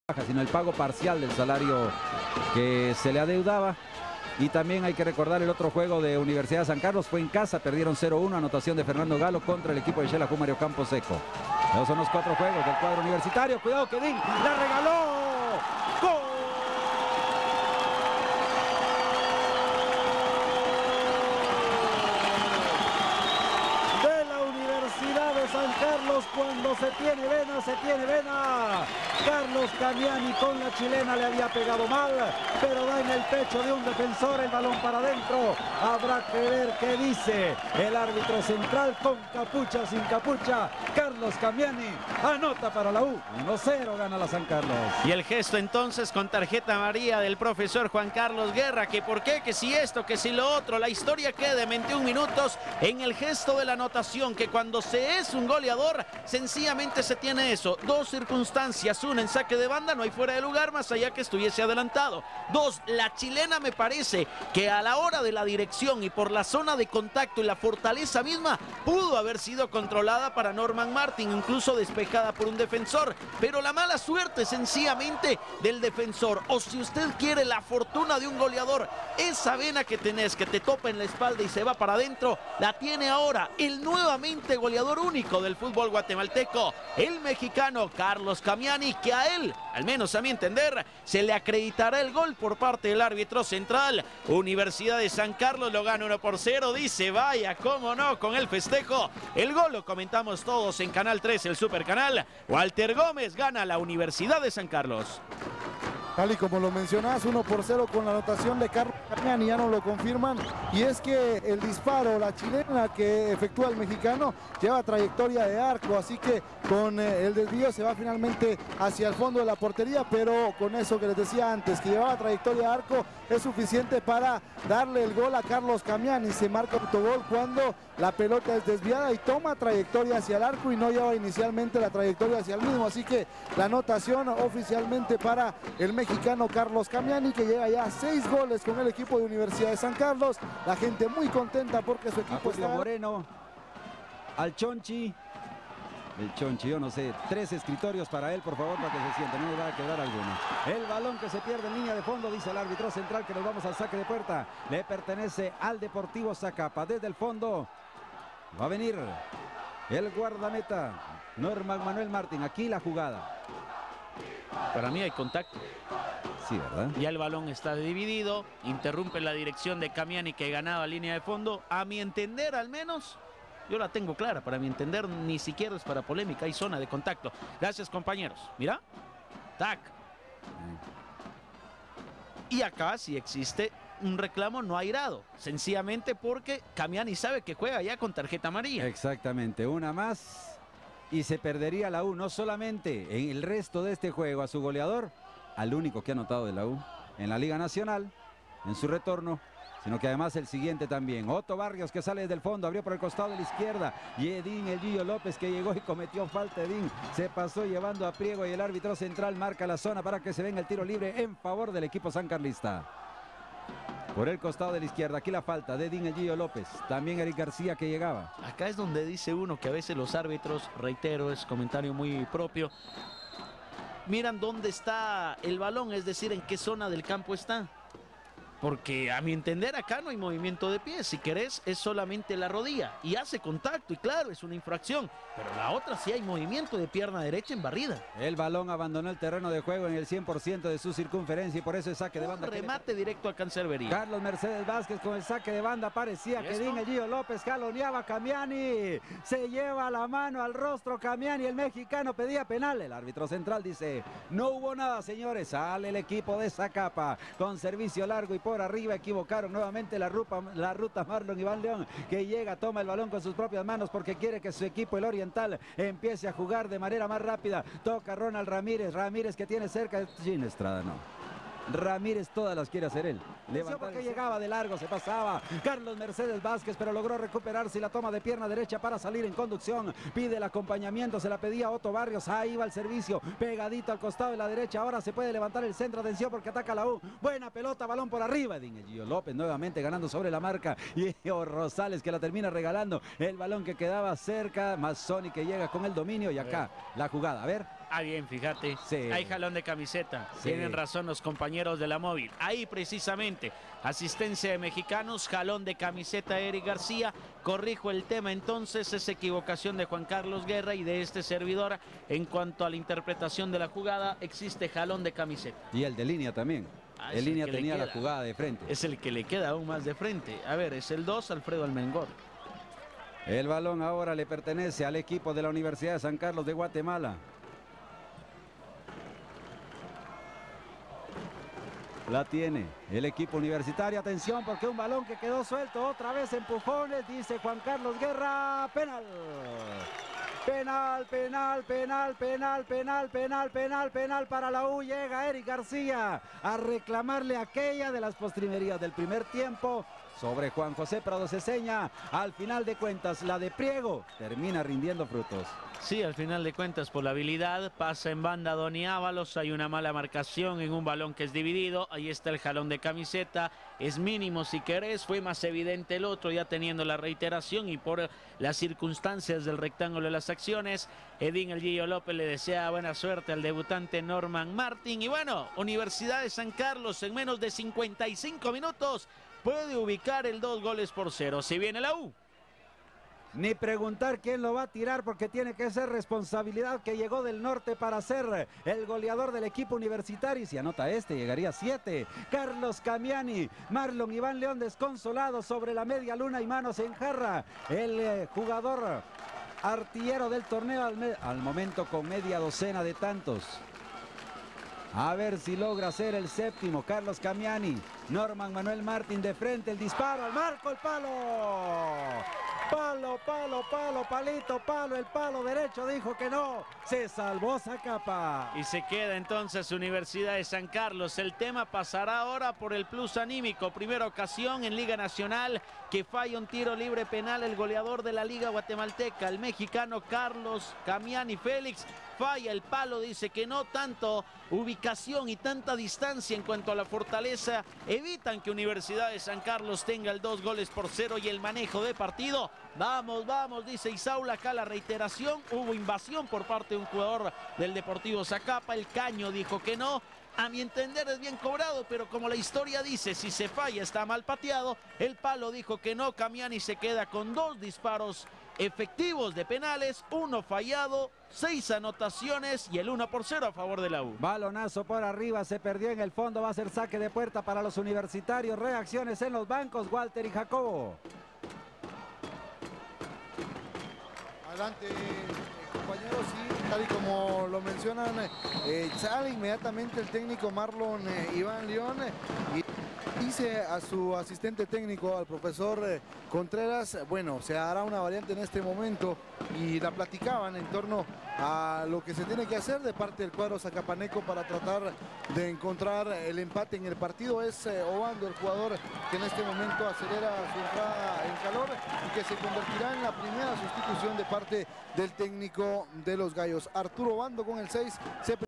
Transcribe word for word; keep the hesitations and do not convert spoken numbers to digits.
sino el pago parcial del salario que se le adeudaba. Y también hay que recordar el otro juego de Universidad de San Carlos, fue en casa, perdieron cero uno, anotación de Fernando Galo contra el equipo de Xelajú Mario Camposeco. Esos son los cuatro juegos del cuadro universitario. Cuidado que Din la regaló. ¡Gol! San Carlos, cuando se tiene vena, se tiene vena. Carlos Camiani con la chilena le había pegado mal, pero da en el pecho de un defensor, el balón para adentro. Habrá que ver qué dice el árbitro central con capucha, sin capucha. Carlos Camiani anota para la U. uno cero gana la San Carlos. Y el gesto entonces con tarjeta amarilla del profesor Juan Carlos Guerra, que por qué, que si esto, que si lo otro. La historia queda en veintiún minutos en el gesto de la anotación, que cuando se es un goleador, sencillamente se tiene eso. Dos circunstancias: una, en saque de banda, no hay fuera de lugar, más allá que estuviese adelantado. Dos, la chilena me parece que a la hora de la dirección y por la zona de contacto y la fortaleza misma, pudo haber sido controlada para Norman Martin, incluso despejada por un defensor, pero la mala suerte sencillamente del defensor, o si usted quiere la fortuna de un goleador, esa vena que tenés, que te topa en la espalda y se va para adentro, la tiene ahora el nuevamente goleador único del fútbol guatemalteco, el mexicano Carlos Camiani, que a él, al menos a mi entender, se le acreditará el gol por parte del árbitro central. Universidad de San Carlos lo gana uno por cero, dice, vaya, cómo no, con el festejo. El gol lo comentamos todos en Canal tres, el Supercanal. Walter Gómez gana la Universidad de San Carlos. Tal y como lo mencionás, uno por cero con la anotación de Carlos Camiani, ya no lo confirman. Y es que el disparo, la chilena que efectúa el mexicano, lleva trayectoria de arco, así que con eh, el desvío se va finalmente hacia el fondo de la portería, pero con eso que les decía antes, que llevaba trayectoria de arco, es suficiente para darle el gol a Carlos Camiani. Se marca autogol cuando la pelota es desviada y toma trayectoria hacia el arco y no lleva inicialmente la trayectoria hacia el mismo. Así que la anotación oficialmente para el mexicano. mexicano Carlos Camiani, que llega ya a seis goles con el equipo de Universidad de San Carlos. La gente muy contenta porque su equipo está... Moreno, al Chonchi, el Chonchi, yo no sé, tres escritorios para él, por favor, para que se siente, no le va a quedar alguno. El balón que se pierde en línea de fondo, dice el árbitro central que nos vamos al saque de puerta. Le pertenece al Deportivo Zacapa. Desde el fondo va a venir el guardameta Norman Manuel Martín. Aquí la jugada. Para mí hay contacto. Sí, ¿verdad? Ya el balón está dividido, interrumpe la dirección de Camiani, que ganaba línea de fondo. A mi entender, al menos, yo la tengo clara. Para mi entender, ni siquiera es para polémica, hay zona de contacto. Gracias, compañeros. Mira, tac. Y acá sí existe un reclamo no airado, sencillamente porque Camiani sabe que juega ya con tarjeta amarilla. Exactamente, una más y se perdería la U, no solamente en el resto de este juego a su goleador, al único que ha anotado de la U en la Liga Nacional, en su retorno, sino que además el siguiente también. Otto Barrios, que sale desde el fondo, abrió por el costado de la izquierda, y Edín, el Gillo López, que llegó y cometió falta. Edín se pasó llevando a Priego y el árbitro central marca la zona para que se venga el tiro libre en favor del equipo sancarlista. Por el costado de la izquierda, aquí la falta de Edín, el Gillo López, también Eric García, que llegaba. Acá es donde dice uno que a veces los árbitros, reitero, es comentario muy propio, miran dónde está el balón, es decir, en qué zona del campo está. Porque a mi entender acá no hay movimiento de pies, si querés es solamente la rodilla y hace contacto y claro, es una infracción, pero la otra sí hay movimiento de pierna derecha en barrida. El balón abandonó el terreno de juego en el cien por ciento de su circunferencia y por eso es saque de banda. Un remate le... directo a Cancerbería. Carlos Mercedes Vázquez con el saque de banda, parecía que Edín, el Gillo López jaloneaba a Camiani, se lleva la mano al rostro Camiani, el mexicano pedía penal, el árbitro central dice, no hubo nada, señores. Sale el equipo de Zacapa con servicio largo y por arriba equivocaron nuevamente la ruta, la ruta Marlon Iván León, que llega, toma el balón con sus propias manos porque quiere que su equipo, el Oriental, empiece a jugar de manera más rápida. Toca Ronald Ramírez, Ramírez que tiene cerca de Gin Estrada, no. Ramírez todas las quiere hacer él. Levantó porque llegaba de largo, se pasaba Carlos Mercedes Vázquez, pero logró recuperarse y la toma de pierna derecha para salir en conducción. Pide el acompañamiento, se la pedía Otto Barrios. Ahí va el servicio, pegadito al costado de la derecha. Ahora se puede levantar el centro, atención porque ataca la U. Buena pelota, balón por arriba. Edín, el Gillo López nuevamente ganando sobre la marca. Y Rosales que la termina regalando. El balón que quedaba cerca, Mazzoni que llega con el dominio y acá la jugada. A ver. Ah, bien, fíjate. Sí. Hay jalón de camiseta. Sí. Tienen razón los compañeros de la móvil. Ahí precisamente, asistencia de mexicanos, jalón de camiseta Eric García. Corrijo el tema entonces, es equivocación de Juan Carlos Guerra y de este servidor. En cuanto a la interpretación de la jugada, existe jalón de camiseta. Y el de línea también. Ah, el es el línea que le tenía la queda. jugada de frente. Es el que le queda aún más de frente. A ver, es el dos, Alfredo Almengor. El balón ahora le pertenece al equipo de la Universidad de San Carlos de Guatemala. La tiene el equipo universitario. Atención porque un balón que quedó suelto. Otra vez empujones. Dice Juan Carlos Guerra. Penal. Penal, penal, penal, penal, penal, penal, penal, penal para la U. Llega Eric García a reclamarle aquella de las postrimerías del primer tiempo sobre Juan José Prado Ceseña. Al final de cuentas, la de Priego termina rindiendo frutos. Sí, al final de cuentas, por la habilidad, pasa en banda Doni Ábalos, hay una mala marcación en un balón que es dividido, ahí está el jalón de camiseta, es mínimo si querés, fue más evidente el otro ya teniendo la reiteración y por las circunstancias del rectángulo de las acciones, Edín El Gillo López le desea buena suerte al debutante Norman Martin y bueno, Universidad de San Carlos en menos de cincuenta y cinco minutos puede ubicar el dos goles por cero, si viene la U. Ni preguntar quién lo va a tirar porque tiene que ser responsabilidad que llegó del norte para ser el goleador del equipo universitario. Y si anota este, llegaría a siete. Carlos Camiani, Marlon Iván León desconsolado sobre la media luna y manos en jarra. El eh, jugador artillero del torneo al, al momento con media docena de tantos. A ver si logra ser el séptimo. Carlos Camiani, Norman Manuel Martín de frente, el disparo al marco, el palo. Palo, palo, palo, palito, palo, el palo derecho dijo que no. Se salvó Zacapa. Y se queda entonces Universidad de San Carlos. El tema pasará ahora por el plus anímico. Primera ocasión en Liga Nacional que falla un tiro libre penal el goleador de la Liga Guatemalteca, el mexicano Carlos Camiani Félix. Falla el palo, dice que no, tanto ubicación y tanta distancia en cuanto a la fortaleza evitan que Universidad de San Carlos tenga el dos goles por cero y el manejo de partido. Vamos, vamos, dice Isaula, acá la reiteración, hubo invasión por parte de un jugador del Deportivo Zacapa, el Caño dijo que no. A mi entender es bien cobrado, pero como la historia dice, si se falla está mal pateado. El palo dijo que no, Camiani se queda con dos disparos efectivos de penales, uno fallado, seis anotaciones y el uno por cero a favor de la U. Balonazo por arriba, se perdió en el fondo, va a ser saque de puerta para los universitarios. Reacciones en los bancos, Walter y Jacobo. Adelante, compañeros, sí, tal y como lo mencionan, eh, sale inmediatamente el técnico Marlon eh, Iván León eh, y dice a su asistente técnico, al profesor eh, Contreras, bueno, se hará una variante en este momento y la platicaban en torno a lo que se tiene que hacer de parte del cuadro zacapaneco para tratar de encontrar el empate en el partido. Es eh, Obando el jugador que en este momento acelera su entrada en calor y que se convertirá en la primera sustitución de parte del técnico de los Gallos. Arturo Obando con el seis se